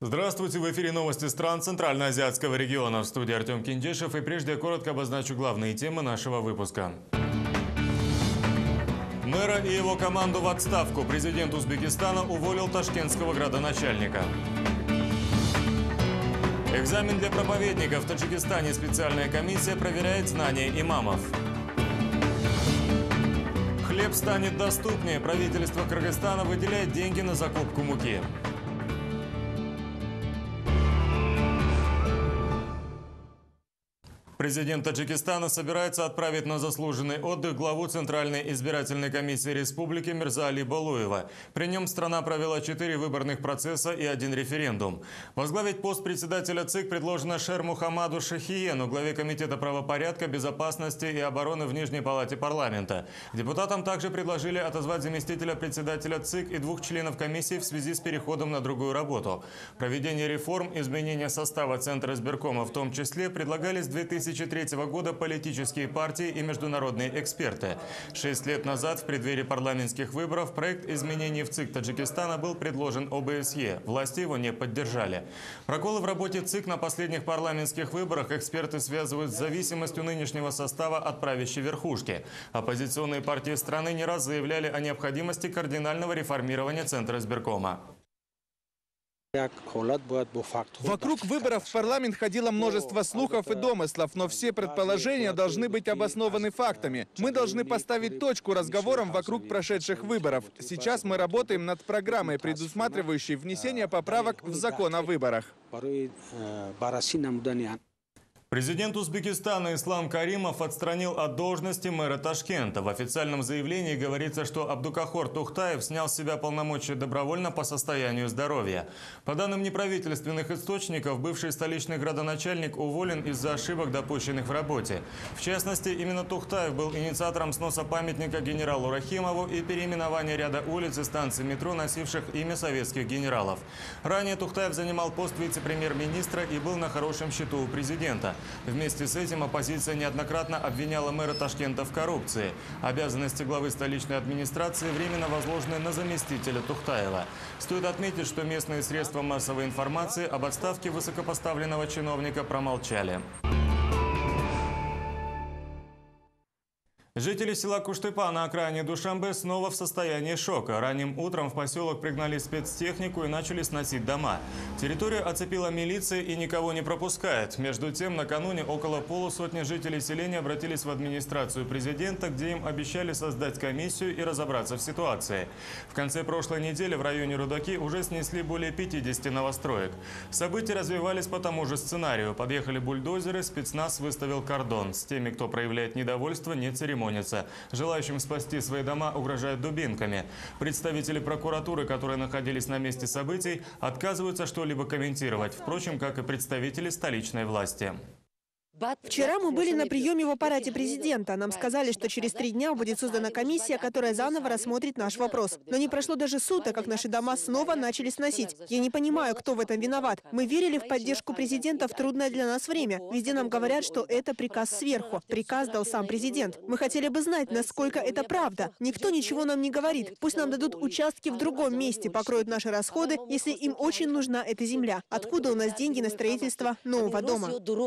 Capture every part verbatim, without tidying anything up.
Здравствуйте, в эфире новости стран Центральноазиатского региона. В студии Артем Киндешев, и прежде коротко обозначу главные темы нашего выпуска. Мэра и его команду в отставку. Президент Узбекистана уволил ташкентского градоначальника. Экзамен для проповедников. В Таджикистане специальная комиссия проверяет знания имамов. Хлеб станет доступнее. Правительство Кыргызстана выделяет деньги на закупку муки. Президент Таджикистана собирается отправить на заслуженный отдых главу Центральной избирательной комиссии республики Мирза-Али Балуева. При нем страна провела четыре выборных процесса и один референдум. Возглавить пост председателя ЦИК предложено Шер Мухаммаду Шахиену, главе Комитета правопорядка, безопасности и обороны в Нижней палате парламента. Депутатам также предложили отозвать заместителя председателя ЦИК и двух членов комиссии в связи с переходом на другую работу. Проведение реформ, изменение состава Центра избиркома в том числе предлагались в две тысячи третьего года политические партии и международные эксперты. Шесть лет назад, в преддверии парламентских выборов, проект изменений в ЦИК Таджикистана был предложен О Бэ Эс Е. Власти его не поддержали. Проколы в работе ЦИК на последних парламентских выборах эксперты связывают с зависимостью нынешнего состава от правящей верхушки. Оппозиционные партии страны не раз заявляли о необходимости кардинального реформирования Центра избиркома. Вокруг выборов в парламент ходило множество слухов и домыслов, но все предположения должны быть обоснованы фактами. Мы должны поставить точку разговорам вокруг прошедших выборов. Сейчас мы работаем над программой, предусматривающей внесение поправок в закон о выборах. Президент Узбекистана Ислам Каримов отстранил от должности мэра Ташкента. В официальном заявлении говорится, что Абдукахор Тухтаев снял с себя полномочия добровольно по состоянию здоровья. По данным неправительственных источников, бывший столичный градоначальник уволен из-за ошибок, допущенных в работе. В частности, именно Тухтаев был инициатором сноса памятника генералу Рахимову и переименования ряда улиц и станций метро, носивших имя советских генералов. Ранее Тухтаев занимал пост вице-премьер-министра и был на хорошем счету у президента. Вместе с этим оппозиция неоднократно обвиняла мэра Ташкента в коррупции. Обязанности главы столичной администрации временно возложены на заместителя Тухтаева. Стоит отметить, что местные средства массовой информации об отставке высокопоставленного чиновника промолчали. Жители села Куштыпа на окраине Душанбе снова в состоянии шока. Ранним утром в поселок пригнали спецтехнику и начали сносить дома. Территорию оцепила милиция и никого не пропускает. Между тем, накануне около полусотни жителей селения обратились в администрацию президента, где им обещали создать комиссию и разобраться в ситуации. В конце прошлой недели в районе Рудаки уже снесли более пятидесяти новостроек. События развивались по тому же сценарию. Подъехали бульдозеры, спецназ выставил кордон. С теми, кто проявляет недовольство, не церемонится. Желающим спасти свои дома угрожают дубинками. Представители прокуратуры, которые находились на месте событий, отказываются что-либо комментировать, впрочем, как и представители столичной власти. Вчера мы были на приеме в аппарате президента. Нам сказали, что через три дня будет создана комиссия, которая заново рассмотрит наш вопрос. Но не прошло даже суток, как наши дома снова начали сносить. Я не понимаю, кто в этом виноват. Мы верили в поддержку президента в трудное для нас время. Везде нам говорят, что это приказ сверху. Приказ дал сам президент. Мы хотели бы знать, насколько это правда. Никто ничего нам не говорит. Пусть нам дадут участки в другом месте, покроют наши расходы, если им очень нужна эта земля. Откуда у нас деньги на строительство нового дома?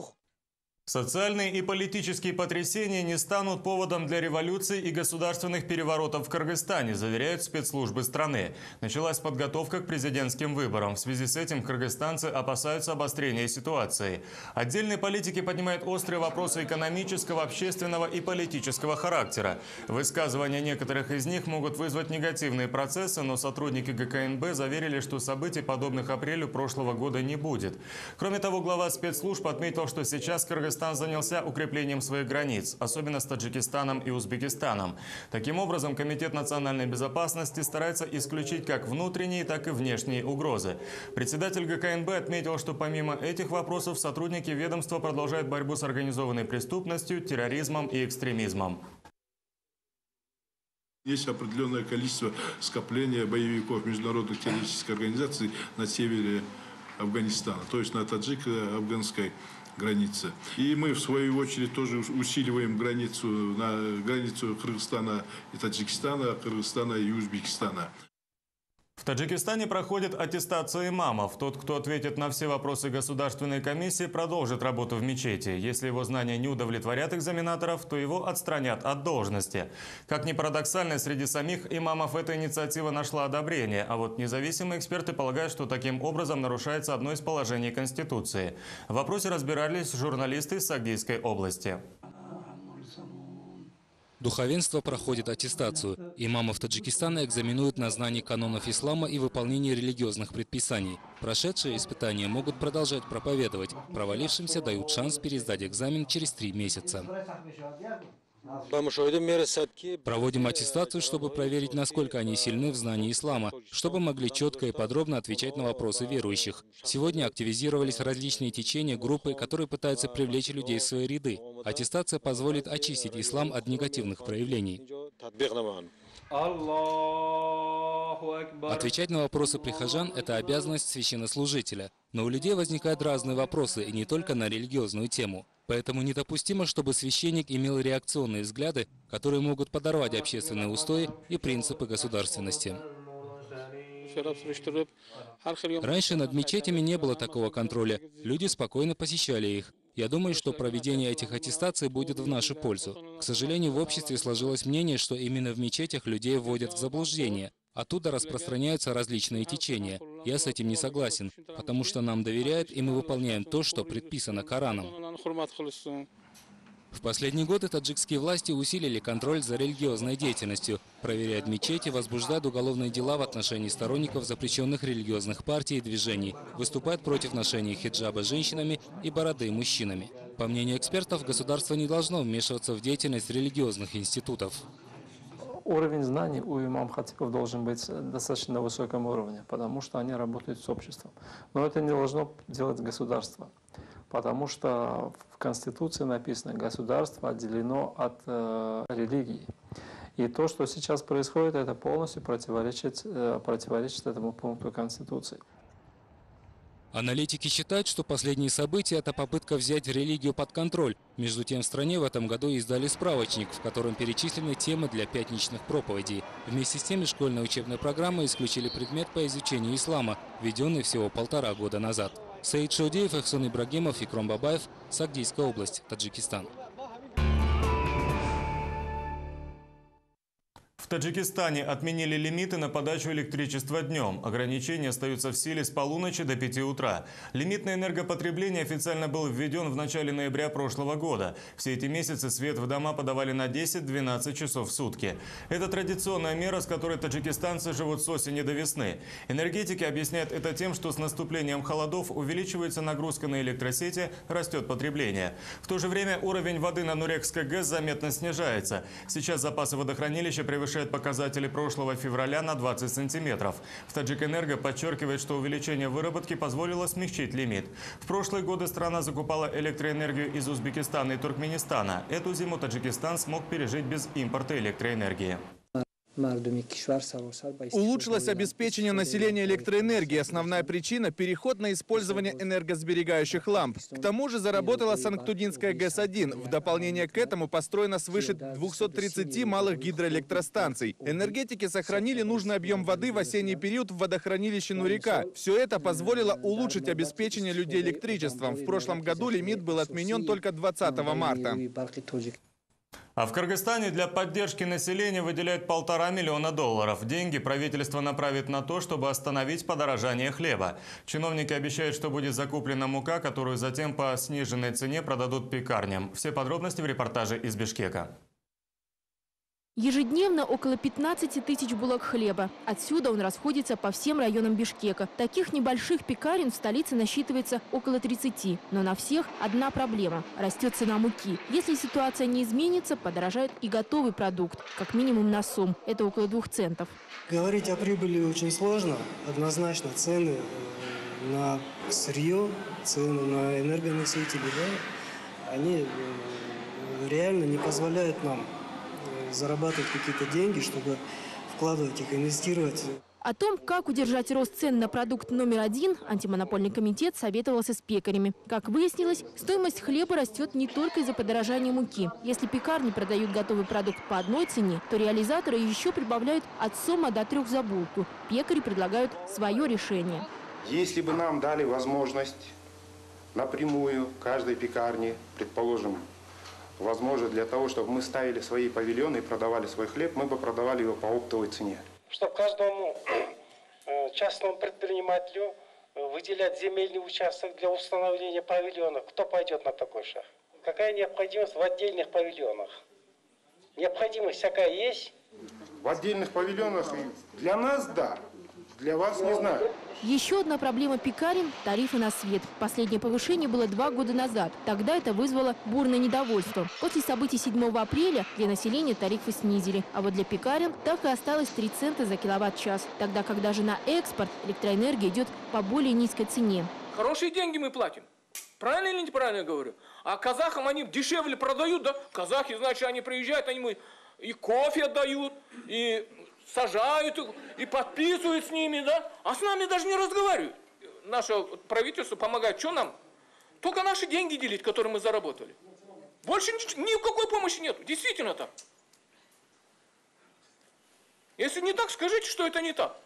Социальные и политические потрясения не станут поводом для революции и государственных переворотов в Кыргызстане, заверяют спецслужбы страны. Началась подготовка к президентским выборам. В связи с этим кыргызстанцы опасаются обострения ситуации. Отдельные политики поднимают острые вопросы экономического, общественного и политического характера. Высказывания некоторых из них могут вызвать негативные процессы, но сотрудники Гэ Ка Эн Бэ заверили, что событий, подобных апрелю прошлого года, не будет. Кроме того, глава спецслужб отметил, что сейчас Кыргызстан занялся укреплением своих границ, особенно с Таджикистаном и Узбекистаном. Таким образом, Комитет национальной безопасности старается исключить как внутренние, так и внешние угрозы. Председатель Гэ Ка Эн Бэ отметил, что помимо этих вопросов сотрудники ведомства продолжают борьбу с организованной преступностью, терроризмом и экстремизмом. Есть определенное количество скопления боевиков международных террористических организаций на севере Афганистана, то есть на таджико-афганской границе. И мы, в свою очередь, тоже усиливаем границу, на границу Кыргызстана и Таджикистана, Кыргызстана и Узбекистана. В Таджикистане проходит аттестация имамов. Тот, кто ответит на все вопросы Государственной комиссии, продолжит работу в мечети. Если его знания не удовлетворят экзаменаторов, то его отстранят от должности. Как ни парадоксально, среди самих имамов эта инициатива нашла одобрение. А вот независимые эксперты полагают, что таким образом нарушается одно из положений Конституции. В вопросе разбирались журналисты из Сагдийской области. Духовенство проходит аттестацию. Имамов Таджикистана экзаменуют на знание канонов ислама и выполнение религиозных предписаний. Прошедшие испытания могут продолжать проповедовать. Провалившимся дают шанс пересдать экзамен через три месяца. Проводим аттестацию, чтобы проверить, насколько они сильны в знании ислама, чтобы могли четко и подробно отвечать на вопросы верующих. Сегодня активизировались различные течения, группы, которые пытаются привлечь людей в свои ряды. Аттестация позволит очистить ислам от негативных проявлений. Отвечать на вопросы прихожан – это обязанность священнослужителя. Но у людей возникают разные вопросы, и не только на религиозную тему. Поэтому недопустимо, чтобы священник имел реакционные взгляды, которые могут подорвать общественные устои и принципы государственности. Раньше над мечетями не было такого контроля. Люди спокойно посещали их. Я думаю, что проведение этих аттестаций будет в нашу пользу. К сожалению, в обществе сложилось мнение, что именно в мечетях людей вводят в заблуждение. Оттуда распространяются различные течения. Я с этим не согласен, потому что нам доверяют, и мы выполняем то, что предписано Кораном. В последние годы таджикские власти усилили контроль за религиозной деятельностью, проверяют мечети, возбуждают уголовные дела в отношении сторонников запрещенных религиозных партий и движений, выступают против ношения хиджаба женщинами и бороды мужчинами. По мнению экспертов, государство не должно вмешиваться в деятельность религиозных институтов. Уровень знаний у имам-хатибов должен быть достаточно на высоком уровне, потому что они работают с обществом. Но это не должно делать государство, потому что в Конституции написано, государство отделено от э, религии. И то, что сейчас происходит, это полностью противоречит, э, противоречит этому пункту Конституции. Аналитики считают, что последние события – это попытка взять религию под контроль. Между тем, в стране в этом году издали справочник, в котором перечислены темы для пятничных проповедей. Вместе с тем, из школьной учебной программы исключили предмет по изучению ислама, введенный всего полтора года назад. Саид Шаудеев, Эхсон Ибрагимов, Икром Бабаев, Сагдийская область, Таджикистан. В Таджикистане отменили лимиты на подачу электричества днем. Ограничения остаются в силе с полуночи до пяти утра. Лимит на энергопотребление официально был введен в начале ноября прошлого года. Все эти месяцы свет в дома подавали на десять-двенадцать часов в сутки. Это традиционная мера, с которой таджикистанцы живут с осени до весны. Энергетики объясняют это тем, что с наступлением холодов увеличивается нагрузка на электросети, растет потребление. В то же время уровень воды на Нурекской ГЭС заметно снижается. Сейчас запасы водохранилища превышают показатели прошлого февраля на двадцать сантиметров. В Таджикэнерго подчеркивает, что увеличение выработки позволило смягчить лимит. В прошлые годы страна закупала электроэнергию из Узбекистана и Туркменистана. Эту зиму Таджикистан смог пережить без импорта электроэнергии. Улучшилось обеспечение населения электроэнергией. Основная причина – переход на использование энергосберегающих ламп. К тому же заработала Санктудинская ГЭС один. В дополнение к этому построено свыше двухсот тридцати малых гидроэлектростанций. Энергетики сохранили нужный объем воды в осенний период в водохранилище Нурека. Все это позволило улучшить обеспечение людей электричеством. В прошлом году лимит был отменен только двадцатого марта. А в Кыргызстане для поддержки населения выделяют полтора миллиона долларов. Деньги правительство направит на то, чтобы остановить подорожание хлеба. Чиновники обещают, что будет закуплена мука, которую затем по сниженной цене продадут пекарням. Все подробности в репортаже из Бишкека. Ежедневно около пятнадцати тысяч булок хлеба. Отсюда он расходится по всем районам Бишкека. Таких небольших пекарен в столице насчитывается около тридцати. Но на всех одна проблема – растет цена муки. Если ситуация не изменится, подорожает и готовый продукт, как минимум на сом. Это около двух центов. Говорить о прибыли очень сложно. Однозначно цены на сырье, цены на энергоносители, да, они реально не позволяют нам зарабатывать какие-то деньги, чтобы вкладывать их, инвестировать. О том, как удержать рост цен на продукт номер один, антимонопольный комитет советовался с пекарями. Как выяснилось, стоимость хлеба растет не только из-за подорожания муки. Если пекарни продают готовый продукт по одной цене, то реализаторы еще прибавляют от сома до трех за булку. Пекари предлагают свое решение. Если бы нам дали возможность напрямую каждой пекарне, предположим, возможность для того, чтобы мы ставили свои павильоны и продавали свой хлеб, мы бы продавали его по оптовой цене. Чтобы каждому частному предпринимателю выделять земельный участок для установления павильонов, кто пойдет на такой шаг? Какая необходимость в отдельных павильонах? Необходимость всякая есть? В отдельных павильонах для нас – да, для вас не знаю. Еще одна проблема пекарен – тарифы на свет. Последнее повышение было два года назад. Тогда это вызвало бурное недовольство. После событий седьмого апреля для населения тарифы снизили. А вот для пекарен так и осталось три цента за киловатт-час. Тогда, когда же на экспорт электроэнергия идет по более низкой цене. Хорошие деньги мы платим. Правильно или неправильно говорю? А казахам они дешевле продают, да? Казахи, значит, они приезжают, они мы и кофе отдают, и сажают их, и подписывают с ними, да? А с нами даже не разговаривают. Наше правительство помогает. Что нам? Только наши деньги делить, которые мы заработали. Больше ни, никакой помощи нет. Действительно так. Если не так, скажите, что это не так.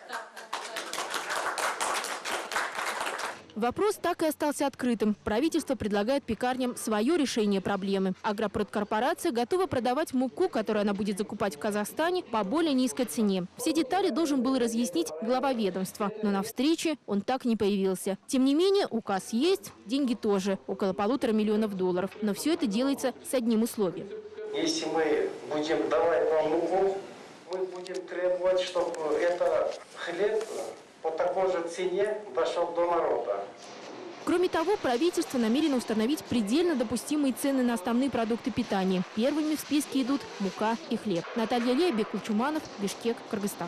Вопрос так и остался открытым. Правительство предлагает пекарням свое решение проблемы. Агропродкорпорация готова продавать муку, которую она будет закупать в Казахстане, по более низкой цене. Все детали должен был разъяснить глава ведомства, но на встрече он так и не появился. Тем не менее, указ есть, деньги тоже, около полутора миллионов долларов. Но все это делается с одним условием. Если мы будем давать вам муку, мы будем требовать, чтобы это хлеб по такой же цене дошел до народа. Кроме того, правительство намерено установить предельно допустимые цены на основные продукты питания. Первыми в списке идут мука и хлеб. Наталья Лебек, Кульчуманов, Бишкек, Кыргызстан.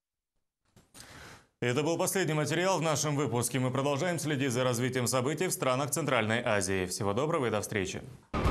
Это был последний материал в нашем выпуске. Мы продолжаем следить за развитием событий в странах Центральной Азии. Всего доброго и до встречи.